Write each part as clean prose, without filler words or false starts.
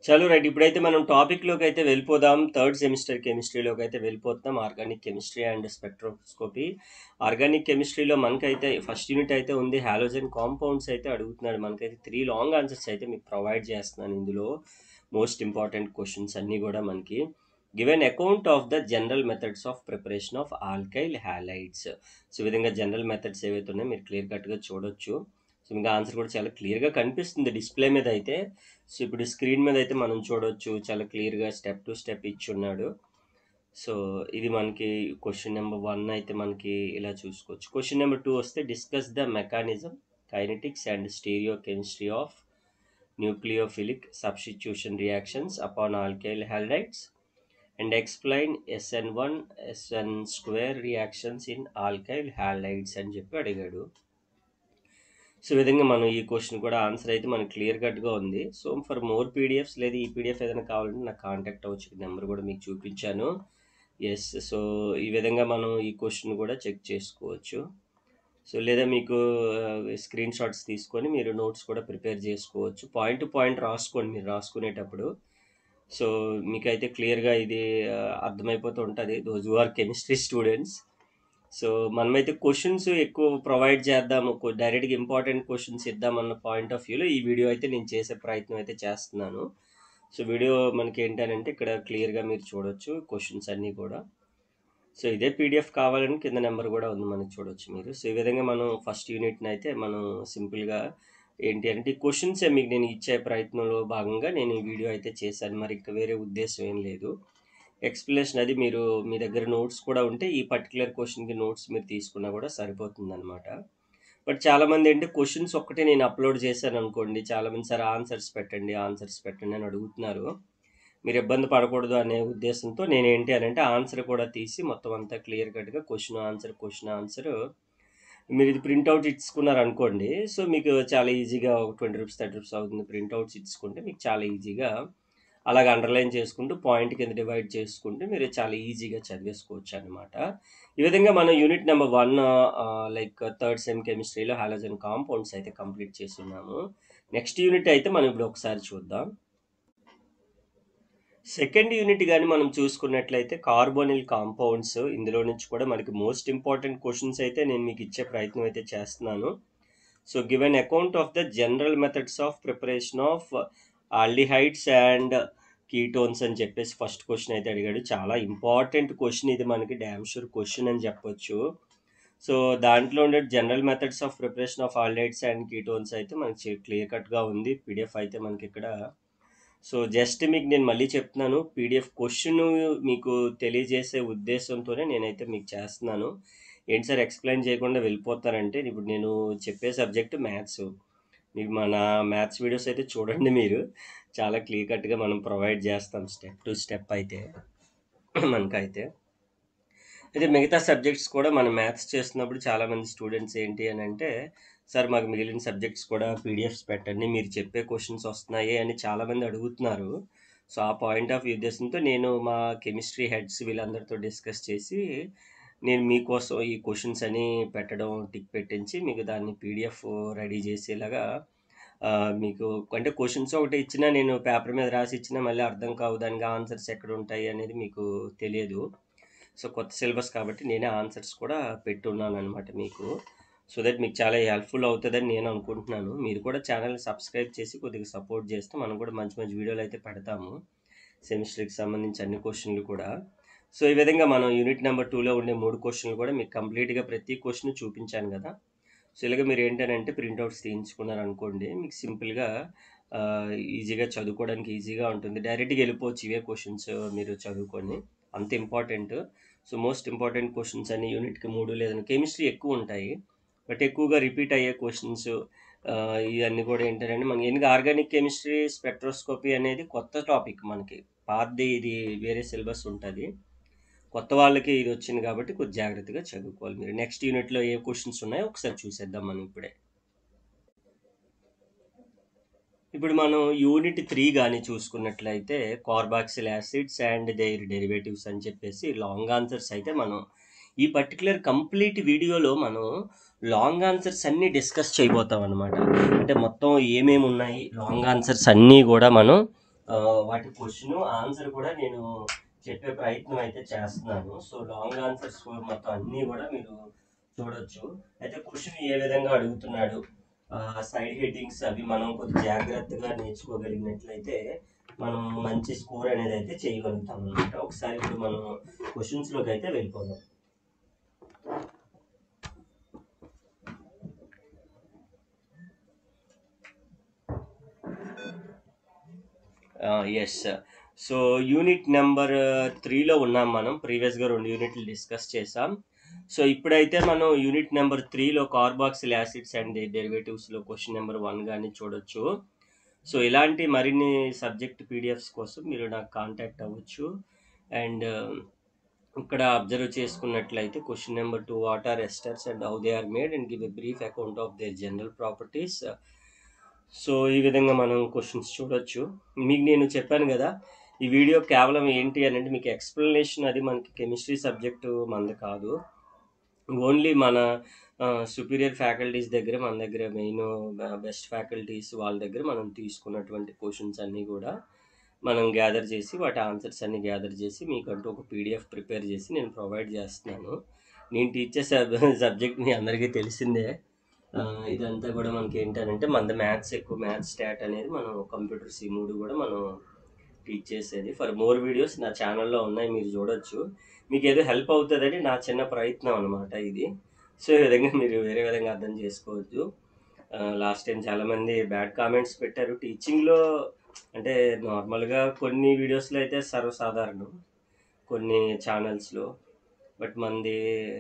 చలో రైట్. ఇప్పుడైతే మనం టాపిక్‌లోకి అయితే వెళ్ళిపోదాం. థర్డ్ సెమిస్టర్ కెమిస్ట్రీలోకి అయితే వెళ్ళిపోతున్నాం. Organic chemistry and spectroscopy. Organic కెమిస్ట్రీలో మనకైతే ఫస్ట్ యూనిట్ అయితే ఉంది. హాలోజన్ కాంపౌండ్స్ అయితే అడుగుతున్నాడు. మనకైతే 3 లాంగ్ ఆన్సర్స్ అయితే మీకు ప్రొవైడ్ చేస్తున్నాను ఇందులో. మోస్ట్ ఇంపార్టెంట్ క్వశ్చన్స్ అన్నీ కూడా మనకి. Given account of the general methods of preparation of alkyl halides. So ఈ విధంగా జనరల్ మెథడ్స్ ఏవైతే ఉన్నాయో మీరు క్లియర్ కట్‌గా చూడొచ్చు. సో ఇంకా ఆన్సర్ కూడా చాలా క్లియర్‌గా కనిపిస్తుంది డిస్‌ప్లే మీద అయితే. సో ఇప్పుడు స్క్రీన్ మీద అయితే మనం చూడొచ్చు, చాలా క్లియర్‌గా స్టెప్ టు స్టెప్ ఇచ్చున్నాడు. సో ఇది మనకి క్వశ్చన్ నెంబర్ 1 అయితే మనకి ఇలా చూసుకోవచ్చు. క్వశ్చన్ నెంబర్ 2 వస్తే discuss the mechanism, kinetics and stereochemistry of nucleophilic substitution reactions upon alkyl halides and explain SN1 SN2 reactions in alkyl halides అని చెప్పి అడిగాడు. సో ఈ విధంగా మనం ఈ క్వశ్చన్ కూడా ఆన్సర్ అయితే మనకి క్లియర్ కట్గా ఉంది. సో ఫర్ మోర్ పీడిఎఫ్స్ లేదా ఈ పీడిఎఫ్ ఏదైనా కావాలంటే నాకు కాంటాక్ట్ అవ్వచ్చు. నెంబర్ కూడా మీకు చూపించాను. ఎస్. సో ఈ విధంగా మనం ఈ క్వశ్చన్ కూడా చెక్ చేసుకోవచ్చు. సో లేదా మీకు స్క్రీన్ షాట్స్ తీసుకొని మీరు నోట్స్ కూడా ప్రిపేర్ చేసుకోవచ్చు. పాయింట్ టు పాయింట్ రాసుకోండి మీరు రాసుకునేటప్పుడు. సో మీకైతే క్లియర్గా ఇది అర్థమైపోతూ ఉంటుంది those who are chemistry students. So మనమైతే క్వశ్చన్స్ ఎక్కువ ప్రొవైడ్ చేద్దాము, డైరెక్ట్గా ఇంపార్టెంట్ క్వశ్చన్స్ ఇద్దామన్న పాయింట్ ఆఫ్ వ్యూలో ఈ వీడియో అయితే నేను చేసే ప్రయత్నం అయితే చేస్తున్నాను. సో వీడియో మనకి ఏంటంటే ఇక్కడ క్లియర్గా మీరు చూడొచ్చు క్వశ్చన్స్ అన్నీ కూడా. సో ఇదే పీడిఎఫ్ కావాలని కింద నెంబర్ కూడా ఉంది, మనకి చూడొచ్చు మీరు. సో ఈ విధంగా మనం ఫస్ట్ యూనిట్ని అయితే మనం సింపుల్గా ఏంటి అంటే ఈ క్వశ్చన్సే మీకు నేను ఇచ్చే ప్రయత్నంలో భాగంగా నేను ఈ వీడియో అయితే చేశాను. మరి ఇంకా వేరే ఉద్దేశం ఏం లేదు. ఎక్స్ప్లెనేషన్ అది మీరు మీ దగ్గర నోట్స్ కూడా ఉంటే ఈ పర్టికులర్ క్వశ్చన్కి నోట్స్ మీరు తీసుకున్నా కూడా సరిపోతుంది అనమాట. బట్ చాలామంది ఏంటి క్వశ్చన్స్ ఒక్కటే నేను అప్లోడ్ చేశాను అనుకోండి, చాలామంది సార్ ఆన్సర్స్ పెట్టండి అని అడుగుతున్నారు. మీరు ఇబ్బంది పడకూడదు అనే ఉద్దేశంతో నేను ఏంటి అని అంటే ఆన్సర్ కూడా తీసి మొత్తం అంతా క్లియర్ కట్గా క్వశ్చన్ ఆన్సర్ మీరు ఇది ప్రింట్అవుట్ ఇచ్చుకున్నారు అనుకోండి. సో మీకు చాలా ఈజీగా ఒక 20 రూపీస్ 30 రూపీస్ అవుతుంది. ప్రింట్అవుట్స్ ఇచ్చుకుంటే మీకు చాలా ఈజీగా అలాగ అండర్లైన్ చేసుకుంటూ పాయింట్ కింద డివైడ్ చేసుకుంటే మీరు చాలా ఈజీగా చదివేసుకోవచ్చు అనమాట. ఈ విధంగా మనం unit number 1 like third sem కెమిస్ట్రీలో హాలోజన్ కాంపౌండ్స్ అయితే కంప్లీట్ చేస్తున్నాము. నెక్స్ట్ యూనిట్ అయితే మనం ఇప్పుడు ఒకసారి చూద్దాం. సెకండ్ యూనిట్ కానీ మనం చూసుకున్నట్లయితే కార్బోనిల్ కాంపౌండ్స్. ఇందులో నుంచి కూడా మనకి మోస్ట్ ఇంపార్టెంట్ క్వశ్చన్స్ అయితే నేను మీకు ఇచ్చే ప్రయత్నం అయితే చేస్తున్నాను. So given account of the general methods of preparation of aldehydes and ketones అని చెప్పేసి ఫస్ట్ క్వశ్చన్ అయితే అడిగాడు. చాలా ఇంపార్టెంట్ క్వశ్చన్ ఇది, మనకి డ్యామ్ షూర్ క్వశ్చన్ అని చెప్పొచ్చు. సో దాంట్లో ఉండే general methods of preparation of aldehydes and ketones అయితే మనకి క్లియర్ కట్గా ఉంది. పీడిఎఫ్ అయితే మనకి ఇక్కడ. సో జస్ట్ మీకు నేను మళ్ళీ చెప్తున్నాను, పీడిఎఫ్ క్వశ్చన్ మీకు తెలియజేసే ఉద్దేశంతోనే నేనైతే మీకు చేస్తున్నాను. ఏంటి సార్ ఎక్స్ప్లెయిన్ చేయకుండా వెళ్ళిపోతారంటే, ఇప్పుడు నేను చెప్పే సబ్జెక్ట్ మ్యాథ్స్. మీకు మన మ్యాథ్స్ వీడియోస్ అయితే చూడండి మీరు, చాలా క్లియర్ కట్గా మనం ప్రొవైడ్ చేస్తాం స్టెప్ టు స్టెప్ అయితే మనకైతే. అయితే మిగతా సబ్జెక్ట్స్ కూడా మనం మ్యాథ్స్ చేస్తున్నప్పుడు చాలామంది స్టూడెంట్స్ ఏంటి అని అంటే, సార్ మాకు మిగిలిన సబ్జెక్ట్స్ కూడా పీడిఎఫ్స్ పెట్టండి, మీరు చెప్పే క్వశ్చన్స్ వస్తున్నాయి అని చాలామంది అడుగుతున్నారు. సో ఆ పాయింట్ ఆఫ్ ఉద్దేశంతో నేను మా కెమిస్ట్రీ హెడ్స్ వీళ్ళందరితో డిస్కస్ చేసి నేను మీకోసం ఈ క్వశ్చన్స్ అని పెట్టడం, టిక్ పెట్టించి మీకు దాన్ని పీడిఎఫ్ రెడీ చేసేలాగా మీకు అంటే క్వశ్చన్స్ ఒకటి ఇచ్చినా, నేను పేపర్ మీద రాసి ఇచ్చినా మళ్ళీ అర్థం కావు, దానికి ఆన్సర్స్ ఎక్కడ ఉంటాయి అనేది మీకు తెలియదు. సో కొత్త సిలబస్ కాబట్టి నేనే ఆన్సర్స్ కూడా పెట్టున్నాను అనమాట మీకు. సో దట్ మీకు చాలా హెల్ప్ఫుల్ అవుతుందని నేను అనుకుంటున్నాను. మీరు కూడా ఛానల్ని సబ్స్క్రైబ్ చేసి కొద్దిగా సపోర్ట్ చేస్తే మనం కూడా మంచి మంచి వీడియోలు అయితే పెడతాము, సెమిస్టర్కి సంబంధించి అన్ని క్వశ్చన్లు కూడా. సో ఈ విధంగా మనం యూనిట్ నెంబర్ 2లో ఉండే 3 క్వశ్చన్లు కూడా మీకు కంప్లీట్గా ప్రతి క్వశ్చన్ చూపించాను కదా. సో ఇలాగ మీరు ఏంటంటే ప్రింట్అవుట్స్ తీయించుకున్నారు అనుకోండి, మీకు సింపుల్గా ఈజీగా చదువుకోవడానికి ఈజీగా ఉంటుంది. డైరెక్ట్గా వెళ్ళిపోవచ్చు ఇవే క్వశ్చన్స్ మీరు చదువుకొని, అంత important. So most important questions అన్ని యూనిట్కి 3 లేదని కెమిస్ట్రీ ఎక్కువ ఉంటాయి, బట్ ఎక్కువగా రిపీట్ అయ్యే క్వశ్చన్స్ ఇవన్నీ కూడా ఏంటంటే మనకి ఎందుకు ఆర్గానిక్ కెమిస్ట్రీ స్పెక్ట్రోస్కోపీ అనేది కొత్త టాపిక్ మనకి. పాతది ఇది వేరే సిలబస్ ఉంటుంది, కొత్త వాళ్ళకి ఇది వచ్చింది కాబట్టి కొద్ది జాగ్రత్తగా చదువుకోవాలి మీరు. నెక్స్ట్ యూనిట్లో ఏ క్వశ్చన్స్ ఉన్నాయో ఒకసారి చూసేద్దాం మనం ఇప్పుడే. ఇప్పుడు మనం యూనిట్ 3 కానీ చూసుకున్నట్లయితే carboxyl acids and their derivatives అని చెప్పేసి లాంగ్ ఆన్సర్స్ అయితే మనం ఈ పర్టికులర్ కంప్లీట్ వీడియోలో మనం లాంగ్ ఆన్సర్స్ అన్నీ డిస్కస్ చేయబోతాం అనమాట. అంటే మొత్తం ఏమేమి ఉన్నాయి లాంగ్ ఆన్సర్స్ అన్నీ కూడా మనం వాటి క్వశ్చన్ ఆన్సర్ కూడా నేను చెప్పే ప్రయత్నం అయితే చేస్తున్నాను. సో లాంగ్ ఆన్సర్స్ మొత్తం అన్నీ కూడా మీరు చూడొచ్చు. అయితే క్వశ్చన్ ఏ విధంగా అడుగుతున్నాడు, సైడ్ హెడ్డింగ్స్ అవి మనం కొద్దిగా జాగ్రత్తగా నేర్చుకోగలిగినట్లయితే మనం మంచి స్కోర్ అనేది అయితే చేయగలుగుతాం అనమాట. ఒకసారి ఇప్పుడు మనం క్వశ్చన్స్లోకి అయితే వెళ్ళిపోదాం. ఎస్. సో యూనిట్ నెంబర్ 3లో ఉన్నాం మనం. ప్రీవియస్గా 2 యూనిట్లు డిస్కస్ చేసాం. సో ఇప్పుడైతే మనం యూనిట్ నెంబర్ 3లో కార్బాక్సిల్ యాసిడ్స్ అండ్ డెరివేటివ్స్లో క్వశ్చన్ నెంబర్ 1 కానీ చూడొచ్చు. సో ఇలాంటి మరిన్ని సబ్జెక్ట్ పీడిఎఫ్స్ కోసం మీరు నాకు కాంటాక్ట్ అవ్వచ్చు. అండ్ ఇక్కడ అబ్జర్వ్ చేసుకున్నట్లయితే question number 2, what are esters and how they are made and give a brief account of their general properties. So ఈ విధంగా మనం క్వశ్చన్స్ చూడొచ్చు. మీకు నేను చెప్పాను కదా, ఈ వీడియో కేవలం ఏంటి అని అంటే మీకు ఎక్స్ప్లెనేషన్. అది మనకి కెమిస్ట్రీ సబ్జెక్టు మనది కాదు, ఓన్లీ మన సుపీరియర్ ఫ్యాకల్టీస్ దగ్గర, మన దగ్గర మెయిన్ బెస్ట్ ఫ్యాకల్టీస్ వాళ్ళ దగ్గర మనం తీసుకున్నటువంటి క్వశ్చన్స్ అన్నీ కూడా మనం గ్యాదర్ చేసి వాటి ఆన్సర్స్ అన్నీ గ్యాదర్ చేసి మీకంటూ ఒక పీడిఎఫ్ ప్రిపేర్ చేసి నేను ప్రొవైడ్ చేస్తున్నాను. నేను టీచర్ సబ్జెక్ట్ మీ అందరికీ తెలిసిందే. ఇదంతా కూడా మనకి ఏంటంటే మనది మ్యాథ్స్ ఎక్కువ, మ్యాథ్స్ స్టాట్ అనేది మనం కంప్యూటర్స్ ఈ 3 కూడా మనం టీచ్ చేసేది. ఫర్ మోర్ వీడియోస్ నా ఛానల్లో ఉన్నాయి, మీరు చూడొచ్చు. మీకు ఏదో హెల్ప్ అవుతుందని నా చిన్న ప్రయత్నం అనమాట ఇది. సో ఈ విధంగా మీరు వేరే విధంగా అర్థం చేసుకోవద్దు. లాస్ట్ టైం చాలామంది బ్యాడ్ కామెంట్స్ పెట్టారు టీచింగ్లో. అంటే నార్మల్గా కొన్ని వీడియోస్లో అయితే సర్వసాధారణం, కొన్ని ఛానల్స్లో. బట్ మనది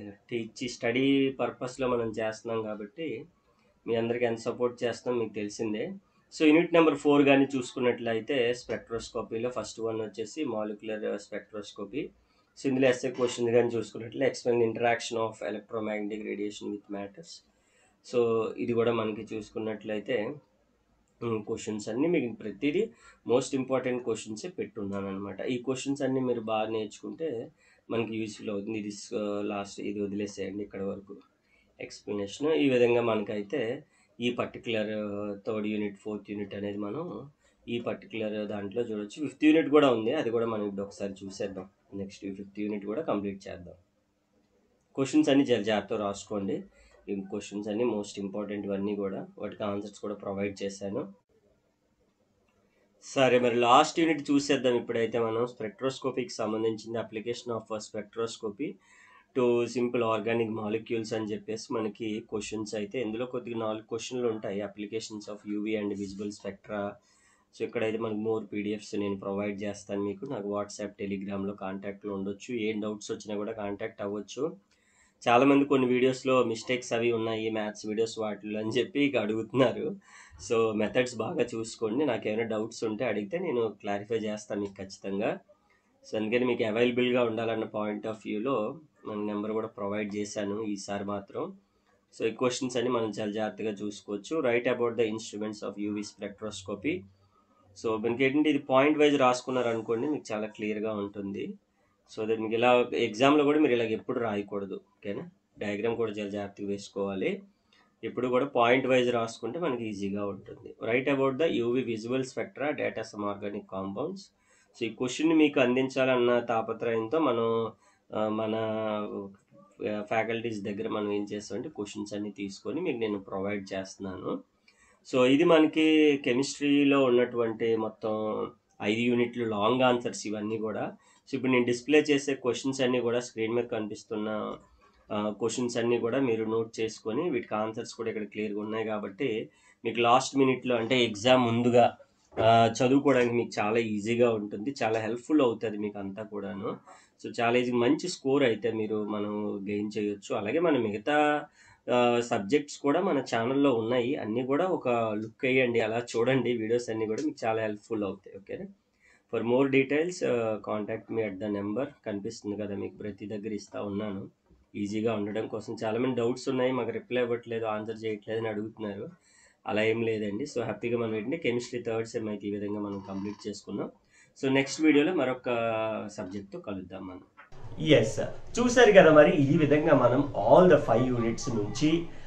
స్టడీ పర్పస్లో మనం చేస్తున్నాం కాబట్టి మీ అందరికీ ఎంత సపోర్ట్ చేస్తాం మీకు తెలిసిందే. సో యూనిట్ నెంబర్ 4 కానీ చూసుకున్నట్లయితే స్పెక్ట్రోస్కోపీలో ఫస్ట్ వన్ వచ్చేసి మాలిక్యులర్ స్పెక్ట్రోస్కోపీ. సో ఇందులో ఎస్ఏ క్వశ్చన్ కానీ చూసుకున్నట్లయితే explain interaction of electromagnetic radiation with matters. So ఇది కూడా మనకి చూసుకున్నట్లయితే క్వశ్చన్స్ అన్నీ మీకు ప్రతిదీ మోస్ట్ ఇంపార్టెంట్ క్వశ్చన్సే పెట్టున్నాను అనమాట. ఈ క్వశ్చన్స్ అన్నీ మీరు బాగా నేర్చుకుంటే మనకి యూస్ఫుల్ అవుతుంది. ఇది లాస్ట్ ఇది వదిలేసేయండి ఇక్కడ వరకు ఎక్స్ప్లెనేషన్. ఈ విధంగా మనకైతే ఈ particular 3rd unit 4th unit అనేది మనం ఈ పర్టికులర్ దాంట్లో చూడొచ్చు. 5th యూనిట్ కూడా ఉంది, అది కూడా మనం ఇప్పుడు ఒకసారి చూసేద్దాం. నెక్స్ట్ 5th యూనిట్ కూడా కంప్లీట్ చేద్దాం. క్వశ్చన్స్ అన్నీ జాగ్రత్తగా రాసుకోండి. ఈ క్వశ్చన్స్ అన్నీ మోస్ట్ ఇంపార్టెంట్ అన్నీ కూడా, వాటికి ఆన్సర్స్ కూడా ప్రొవైడ్ చేశాను. సరే, మరి లాస్ట్ యూనిట్ చూసేద్దాం. ఇప్పుడైతే మనం స్పెక్ట్రోస్కోపీకి సంబంధించింది application of spectroscopy to simple organic molecules అని చెప్పేసి మనకి క్వశ్చన్స్ అయితే ఇందులో కొద్దిగా 4 క్వశ్చన్లు ఉంటాయి. Applications of UV and visible spectra. So ఇక్కడైతే మనకు మోర్ పీడిఎఫ్స్ నేను ప్రొవైడ్ చేస్తాను మీకు. నాకు వాట్సాప్, టెలిగ్రామ్లో కాంటాక్ట్లో ఉండొచ్చు. ఏం డౌట్స్ వచ్చినా కూడా కాంటాక్ట్ అవ్వచ్చు. చాలామంది కొన్ని వీడియోస్లో మిస్టేక్స్ అవి ఉన్నాయి మ్యాథ్స్ వీడియోస్ వాటిలో అని చెప్పి ఇక అడుగుతున్నారు. సో మెథడ్స్ బాగా చూసుకోండి. నాకు ఏమైనా డౌట్స్ ఉంటే అడిగితే నేను క్లారిఫై చేస్తాను మీకు ఖచ్చితంగా. సో అందుకని మీకు అవైలబుల్గా ఉండాలన్న పాయింట్ ఆఫ్ వ్యూలో మన నెంబర్ కూడా ప్రొవైడ్ చేశాను ఈసారి మాత్రం. సో ఈ క్వశ్చన్స్ అన్ని మనం చాలా జాగ్రత్తగా చూసుకోవచ్చు. Right about the instruments of UV spectroscopy. So మనకి ఏంటంటే ఇది పాయింట్ వైజ్ రాసుకున్నారు అనుకోండి, మీకు చాలా క్లియర్గా ఉంటుంది. సో దట్ మీకు ఇలా ఎగ్జామ్లో కూడా మీరు ఇలాగ ఎప్పుడు రాయకూడదు, ఓకేనా. డయాగ్రామ్ కూడా చాలా జాగ్రత్తగా వేసుకోవాలి. ఎప్పుడు కూడా పాయింట్ వైజ్ రాసుకుంటే మనకి ఈజీగా ఉంటుంది. Right about the UV visual spectra data some organic compounds. So ఈ క్వశ్చన్ని మీకు అందించాలన్న తాపత్రయంతో మనం మన ఫ్యాకల్టీస్ దగ్గర మనం ఏం చేస్తామంటే క్వశ్చన్స్ అన్నీ తీసుకొని మీకు నేను ప్రొవైడ్ చేస్తున్నాను. సో ఇది మనకి కెమిస్ట్రీలో ఉన్నటువంటి మొత్తం 5 యూనిట్లు లాంగ్ ఆన్సర్స్ ఇవన్నీ కూడా. సో ఇప్పుడు నేను డిస్ప్లే చేసే క్వశ్చన్స్ అన్నీ కూడా స్క్రీన్ మీద కనిపిస్తున్న క్వశ్చన్స్ అన్నీ కూడా మీరు నోట్ చేసుకొని వీటికి ఆన్సర్స్ కూడా ఇక్కడ క్లియర్గా ఉన్నాయి కాబట్టి మీకు లాస్ట్ మినిట్లో అంటే ఎగ్జామ్ ముందుగా చదువుకోవడానికి మీకు చాలా ఈజీగా ఉంటుంది, చాలా హెల్ప్ఫుల్ అవుతుంది మీకు అంతా కూడాను. సో చాలా ఈజీ, మంచి స్కోర్ అయితే మనం గెయిన్ చేయొచ్చు. అలాగే మన మిగతా సబ్జెక్ట్స్ కూడా మన ఛానల్లో ఉన్నాయి, అన్నీ కూడా ఒక లుక్ వేయండి, అలా చూడండి. వీడియోస్ అన్నీ కూడా మీకు చాలా హెల్ప్ఫుల్ అవుతాయి, ఓకేనా. For more details contact me at the number కనిపిస్తుంది కదా మీకు, ప్రతి దగ్గర ఇస్తూ ఉన్నాను ఈజీగా ఉండడం కోసం. చాలామంది డౌట్స్ ఉన్నాయి, మాకు రిప్లై ఇవ్వట్లేదు, ఆన్సర్ చేయట్లేదు అని అడుగుతున్నారు. అలా ఏం లేదండి. సో హ్యాపీగా మనం ఏంటంటే కెమిస్ట్రీ 3rd సెమ్ అయితే ఈ విధంగా మనం కంప్లీట్ చేసుకున్నాం. సో నెక్స్ట్ వీడియోలో మరొక సబ్జెక్ట్తో కలుద్దాం మనం. ఎస్, చూసారు కదా మరి ఈ విధంగా మనం ఆల్ ద 5 యూనిట్స్ నుంచి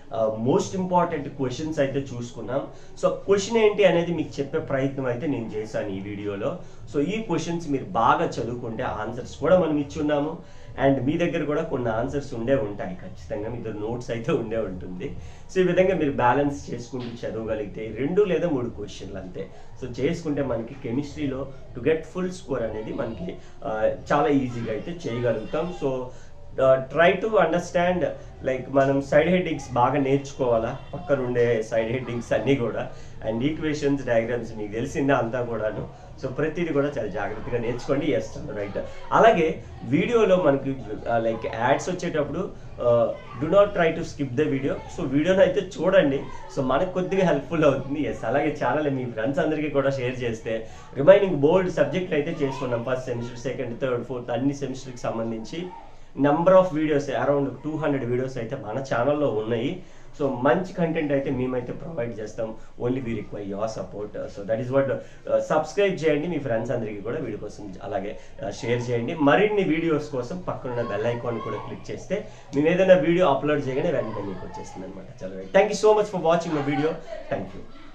మోస్ట్ ఇంపార్టెంట్ క్వశ్చన్స్ అయితే చూసుకున్నాం. సో క్వశ్చన్ ఏంటి అనేది మీకు చెప్పే ప్రయత్నం అయితే నేను చేశాను ఈ వీడియోలో. సో ఈ క్వశ్చన్స్ మీరు బాగా చదువుకుంటే ఆన్సర్స్ కూడా మనం ఇచ్చున్నాము. అండ్ మీ దగ్గర కూడా కొన్ని ఆన్సర్స్ ఉండే ఉంటాయి ఖచ్చితంగా, మీ దగ్గర నోట్స్ అయితే ఉండే ఉంటుంది. సో ఈ విధంగా మీరు బ్యాలెన్స్ చేసుకుంటూ చదవగలిగితే 2 లేదా 3 క్వశ్చన్లు అంతే. సో చేసుకుంటే మనకి కెమిస్ట్రీలో టు గెట్ ఫుల్ స్కోర్ అనేది మనకి చాలా ఈజీగా అయితే చేయగలుగుతాం. So try to understand, like మనం సైడ్ హెడ్డింగ్స్ బాగా నేర్చుకోవాలా, పక్కన ఉండే సైడ్ హెడ్డింగ్స్ అన్నీ కూడా, అండ్ ఈక్వేషన్స్, డయాగ్రామ్స్ మీకు తెలిసిందే అంతా కూడాను. సో ప్రతిదీ కూడా చాలా జాగ్రత్తగా నేర్చుకోండి. Yes right. అలాగే వీడియోలో మనకి లైక్ యాడ్స్ వచ్చేటప్పుడు do not try to skip the video. So వీడియోని అయితే చూడండి, సో మనకు కొద్దిగా హెల్ప్ఫుల్ అవుతుంది. ఎస్ అలాగే ఛానల్ మీ ఫ్రెండ్స్ అందరికీ కూడా షేర్ చేస్తే రిమైనింగ్ బోర్డ్ సబ్జెక్టులు అయితే చేసుకున్నాం. First semester, second, third, fourth అన్ని సెమిస్టర్కి సంబంధించి number of videos around 200 videos అయితే మన ఛానల్లో ఉన్నాయి. సో మంచి కంటెంట్ అయితే మేమైతే ప్రొవైడ్ చేస్తాం. Only we require your support. So that is what. Subscribe చేయండి, మీ ఫ్రెండ్స్ అందరికీ కూడా వీడియో కోసం అలాగే షేర్ చేయండి. మరిన్ని వీడియోస్ కోసం పక్కనున్న బెల్ ఐకాన్ కూడా క్లిక్ చేస్తే మేము ఏదైనా వీడియో అప్లోడ్ చేయగానే వెంటనే మీకు వచ్చేస్తుంది అనమాట. చాలా thank you so much for watching my video. Thank you.